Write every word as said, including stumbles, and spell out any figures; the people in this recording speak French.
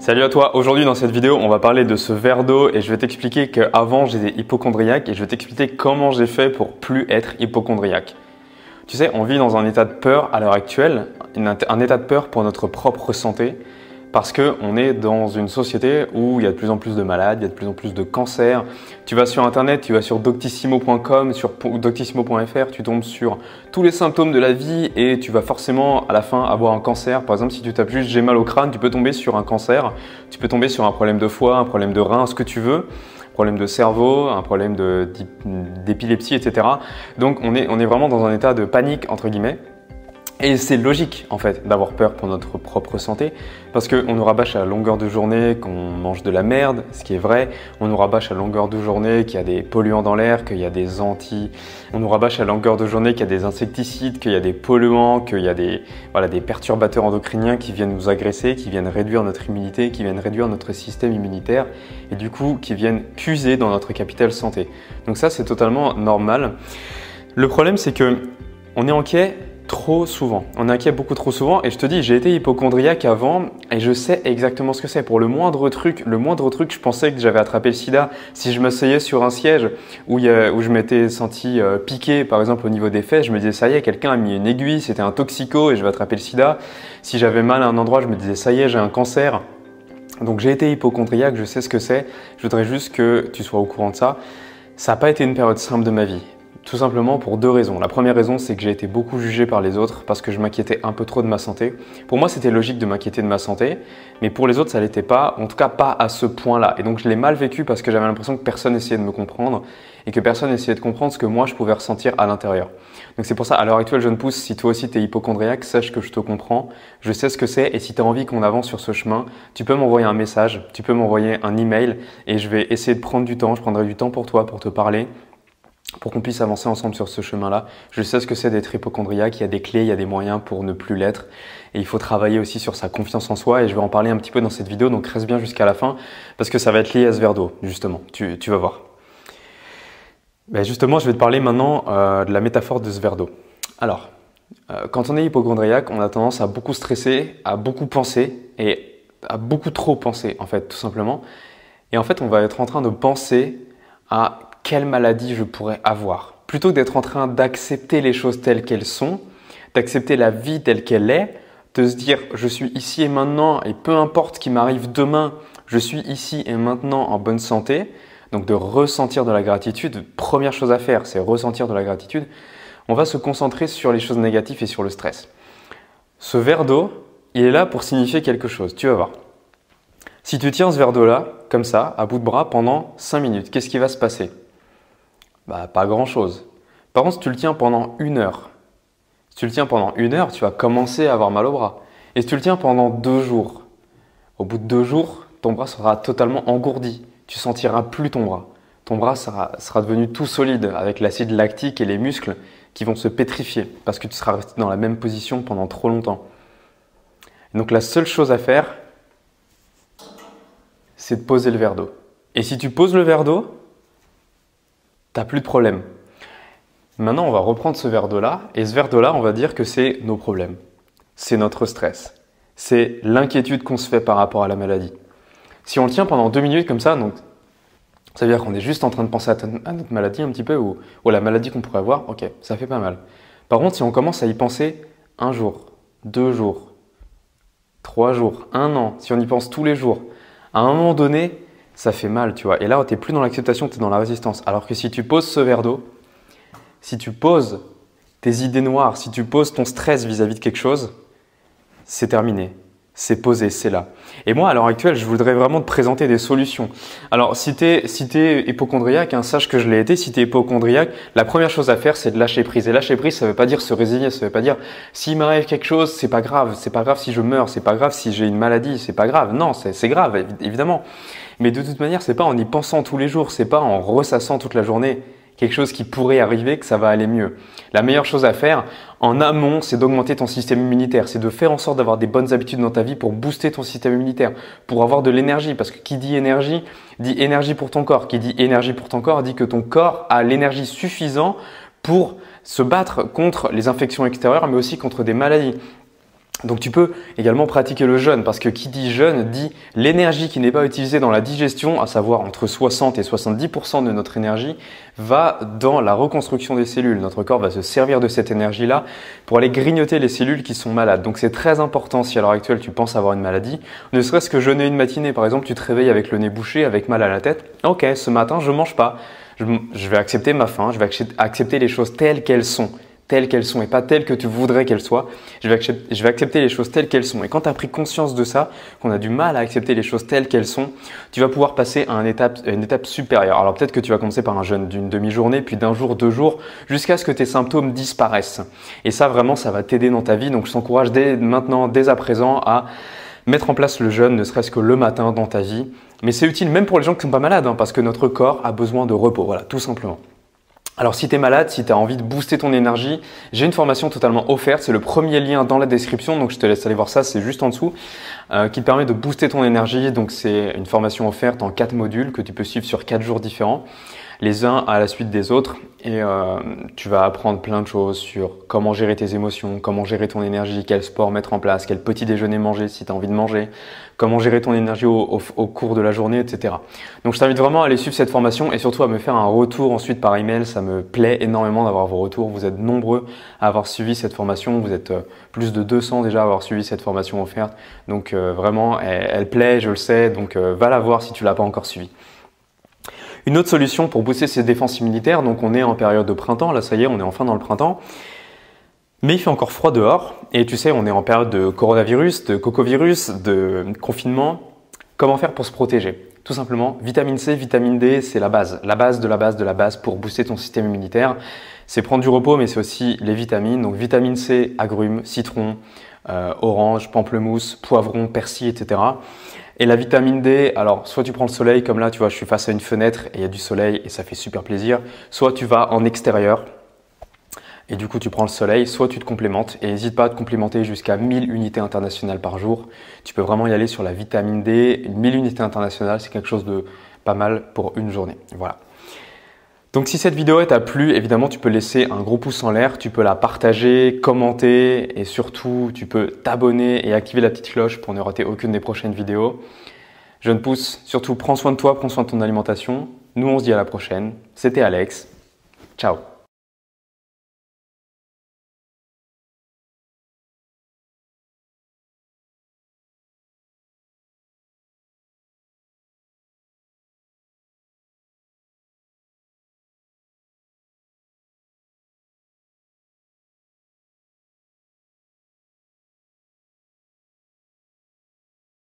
Salut à toi, aujourd'hui dans cette vidéo on va parler de ce verre d'eau et je vais t'expliquer qu'avant j'étais hypocondriaque et je vais t'expliquer comment j'ai fait pour plus être hypocondriaque. Tu sais, on vit dans un état de peur à l'heure actuelle, un état de peur pour notre propre santé parce qu'on est dans une société où il y a de plus en plus de malades, il y a de plus en plus de cancers. Tu vas sur internet, tu vas sur doctissimo point com, sur doctissimo point f r, tu tombes sur tous les symptômes de la vie et tu vas forcément à la fin avoir un cancer. Par exemple, si tu tapes juste j'ai mal au crâne, tu peux tomber sur un cancer, tu peux tomber sur un problème de foie, un problème de rein, ce que tu veux, un problème de cerveau, un problème d'épilepsie, et cetera. Donc on est, on est vraiment dans un état de panique entre guillemets. Et c'est logique en fait d'avoir peur pour notre propre santé parce qu'on nous rabâche à longueur de journée qu'on mange de la merde, ce qui est vrai. On nous rabâche à longueur de journée qu'il y a des polluants dans l'air, qu'il y a des anti... On nous rabâche à longueur de journée qu'il y a des insecticides, qu'il y a des polluants, qu'il y a des, voilà, des perturbateurs endocriniens qui viennent nous agresser, qui viennent réduire notre immunité, qui viennent réduire notre système immunitaire et du coup qui viennent puiser dans notre capital santé. Donc ça c'est totalement normal. Le problème c'est que on est inquiet trop souvent. On est inquiet beaucoup trop souvent et je te dis, j'ai été hypocondriaque avant et je sais exactement ce que c'est. Pour le moindre truc, le moindre truc, je pensais que j'avais attrapé le sida. Si je m'asseyais sur un siège où, il y a, où je m'étais senti euh, piqué, par exemple au niveau des fesses, je me disais ça y est, quelqu'un a mis une aiguille, c'était un toxico et je vais attraper le sida. Si j'avais mal à un endroit, je me disais ça y est, j'ai un cancer. Donc j'ai été hypocondriaque, je sais ce que c'est. Je voudrais juste que tu sois au courant de ça. Ça n'a pas été une période simple de ma vie. Tout simplement pour deux raisons. La première raison, c'est que j'ai été beaucoup jugé par les autres parce que je m'inquiétais un peu trop de ma santé. Pour moi, c'était logique de m'inquiéter de ma santé, mais pour les autres, ça ne l'était pas, en tout cas pas à ce point-là. Et donc, je l'ai mal vécu parce que j'avais l'impression que personne essayait de me comprendre et que personne essayait de comprendre ce que moi, je pouvais ressentir à l'intérieur. Donc, c'est pour ça, à l'heure actuelle, jeune pousse, si toi aussi tu es hypocondriaque, sache que je te comprends, je sais ce que c'est et si tu as envie qu'on avance sur ce chemin, tu peux m'envoyer un message, tu peux m'envoyer un email et je vais essayer de prendre du temps, je prendrai du temps pour toi, pour te parler, pour qu'on puisse avancer ensemble sur ce chemin-là. Je sais ce que c'est d'être hypocondriaque, il y a des clés, il y a des moyens pour ne plus l'être. Et il faut travailler aussi sur sa confiance en soi et je vais en parler un petit peu dans cette vidéo, donc reste bien jusqu'à la fin parce que ça va être lié à ce verre d'eau, justement, tu, tu vas voir. Ben justement, je vais te parler maintenant euh, de la métaphore de ce verre d'eau. Alors, euh, quand on est hypocondriaque, on a tendance à beaucoup stresser, à beaucoup penser et à beaucoup trop penser, en fait, tout simplement. Et en fait, on va être en train de penser à quelle maladie je pourrais avoir. Plutôt que d'être en train d'accepter les choses telles qu'elles sont, d'accepter la vie telle qu'elle est, de se dire je suis ici et maintenant et peu importe ce qui m'arrive demain, je suis ici et maintenant en bonne santé. Donc de ressentir de la gratitude, première chose à faire, c'est ressentir de la gratitude. On va se concentrer sur les choses négatives et sur le stress. Ce verre d'eau, il est là pour signifier quelque chose, tu vas voir. Si tu tiens ce verre d'eau-là, comme ça, à bout de bras, pendant cinq minutes, qu'est-ce qui va se passer ? Bah, pas grand-chose. Par contre, si tu le tiens pendant une heure, si tu le tiens pendant une heure, tu vas commencer à avoir mal au bras. Et si tu le tiens pendant deux jours, au bout de deux jours, ton bras sera totalement engourdi. Tu sentiras plus ton bras. Ton bras sera, sera devenu tout solide avec l'acide lactique et les muscles qui vont se pétrifier parce que tu seras resté dans la même position pendant trop longtemps. Et donc la seule chose à faire, c'est de poser le verre d'eau. Et si tu poses le verre d'eau, tu n'as plus de problème. Maintenant, on va reprendre ce verre d'eau-là et ce verre d'eau-là, on va dire que c'est nos problèmes. C'est notre stress. C'est l'inquiétude qu'on se fait par rapport à la maladie. Si on le tient pendant deux minutes comme ça, donc, ça veut dire qu'on est juste en train de penser à notre maladie un petit peu ou, ou à la maladie qu'on pourrait avoir, ok, ça fait pas mal. Par contre, si on commence à y penser un jour, deux jours, trois jours, un an, si on y pense tous les jours, à un moment donné, ça fait mal, tu vois. Et là, tu n'es plus dans l'acceptation, tu es dans la résistance. Alors que si tu poses ce verre d'eau, si tu poses tes idées noires, si tu poses ton stress vis-à-vis de quelque chose, c'est terminé. C'est posé, c'est là. Et moi, à l'heure actuelle, je voudrais vraiment te présenter des solutions. Alors, si tu es si t'es hypocondriaque, hein, sache que je l'ai été. Si tu es hypocondriaque, la première chose à faire, c'est de lâcher prise. Et lâcher prise, ça ne veut pas dire se résigner, ça ne veut pas dire s'il m'arrive quelque chose, c'est pas grave. C'est pas grave si je meurs, c'est pas grave si j'ai une maladie, c'est pas grave. Non, c'est grave, évidemment. Mais de toute manière, c'est pas en y pensant tous les jours, c'est pas en ressassant toute la journée quelque chose qui pourrait arriver que ça va aller mieux. La meilleure chose à faire en amont, c'est d'augmenter ton système immunitaire. C'est de faire en sorte d'avoir des bonnes habitudes dans ta vie pour booster ton système immunitaire, pour avoir de l'énergie. Parce que qui dit énergie, dit énergie pour ton corps. Qui dit énergie pour ton corps, dit que ton corps a l'énergie suffisante pour se battre contre les infections extérieures, mais aussi contre des maladies. Donc tu peux également pratiquer le jeûne parce que qui dit jeûne dit l'énergie qui n'est pas utilisée dans la digestion, à savoir entre soixante et soixante-dix pour cent de notre énergie, va dans la reconstruction des cellules. Notre corps va se servir de cette énergie-là pour aller grignoter les cellules qui sont malades. Donc c'est très important si à l'heure actuelle tu penses avoir une maladie, ne serait-ce que jeûner une matinée. Par exemple, tu te réveilles avec le nez bouché, avec mal à la tête. Ok, ce matin je mange pas. Je, je vais accepter ma faim, je vais accepter les choses telles qu'elles sont. telles qu'elles sont et pas telles que tu voudrais qu'elles soient. Je vais, accepter, je vais accepter les choses telles qu'elles sont. Et quand tu as pris conscience de ça, qu'on a du mal à accepter les choses telles qu'elles sont, tu vas pouvoir passer à une étape, une étape supérieure. Alors peut-être que tu vas commencer par un jeûne d'une demi-journée, puis d'un jour, deux jours, jusqu'à ce que tes symptômes disparaissent. Et ça, vraiment, ça va t'aider dans ta vie. Donc je t'encourage dès maintenant, dès à présent, à mettre en place le jeûne, ne serait-ce que le matin dans ta vie. Mais c'est utile même pour les gens qui ne sont pas malades, hein, parce que notre corps a besoin de repos. Voilà, tout simplement. Alors si tu es malade, si tu as envie de booster ton énergie, j'ai une formation totalement offerte, c'est le premier lien dans la description, donc je te laisse aller voir ça, c'est juste en dessous, euh, qui te permet de booster ton énergie. Donc c'est une formation offerte en quatre modules que tu peux suivre sur quatre jours différents, les uns à la suite des autres, et euh, tu vas apprendre plein de choses sur comment gérer tes émotions, comment gérer ton énergie, quel sport mettre en place, quel petit déjeuner manger si tu as envie de manger, comment gérer ton énergie au, au, au cours de la journée, et cetera. Donc je t'invite vraiment à aller suivre cette formation et surtout à me faire un retour ensuite par email. Ça me plaît énormément d'avoir vos retours. Vous êtes nombreux à avoir suivi cette formation. Vous êtes plus de deux cents déjà à avoir suivi cette formation offerte. Donc euh, vraiment, elle, elle plaît, je le sais. Donc euh, va la voir si tu ne l'as pas encore suivie. Une autre solution pour booster ses défenses immunitaires, donc on est en période de printemps, là ça y est, on est enfin dans le printemps. Mais il fait encore froid dehors et tu sais, on est en période de coronavirus, de cocovirus, de confinement. Comment faire pour se protéger? Tout simplement, vitamine C, vitamine D, c'est la base. La base de la base de la base pour booster ton système immunitaire. C'est prendre du repos, mais c'est aussi les vitamines. Donc vitamine C, agrumes, citron, euh, orange, pamplemousse, poivron, persil, et cetera. Et la vitamine D, alors soit tu prends le soleil, comme là, tu vois, je suis face à une fenêtre et il y a du soleil et ça fait super plaisir. Soit tu vas en extérieur. Et du coup, tu prends le soleil, soit tu te complémentes. Et n'hésite pas à te complémenter jusqu'à mille unités internationales par jour. Tu peux vraiment y aller sur la vitamine D. mille unités internationales, c'est quelque chose de pas mal pour une journée. Voilà. Donc si cette vidéo t'a plu, évidemment, tu peux laisser un gros pouce en l'air. Tu peux la partager, commenter et surtout, tu peux t'abonner et activer la petite cloche pour ne rater aucune des prochaines vidéos. Jeune pouce, surtout prends soin de toi, prends soin de ton alimentation. Nous, on se dit à la prochaine. C'était Alex. Ciao.